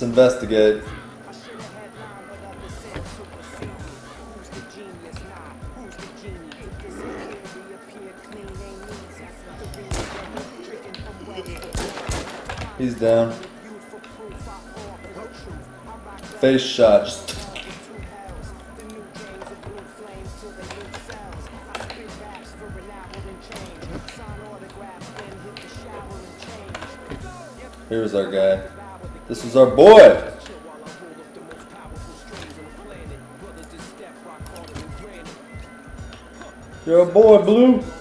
Let's investigate. He's down. Face shot. Here's our guy. This is our boy. You're a boy, Blue.